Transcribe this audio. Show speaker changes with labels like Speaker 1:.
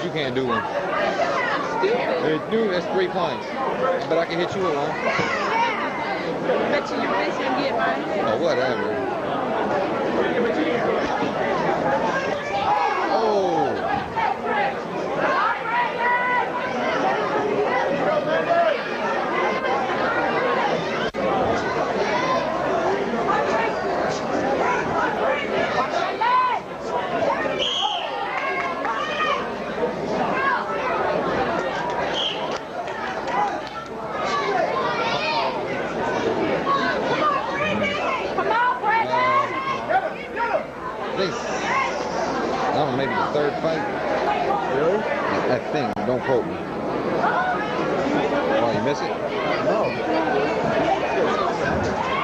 Speaker 1: you can't do one. That's 3 points. But I can hit you with one.
Speaker 2: Bet you miss and get mine.
Speaker 1: Oh, whatever. Oh. I don't know, maybe the 3rd fight.
Speaker 3: Really?
Speaker 1: I think. Don't quote me. Oh, you miss it?
Speaker 3: No.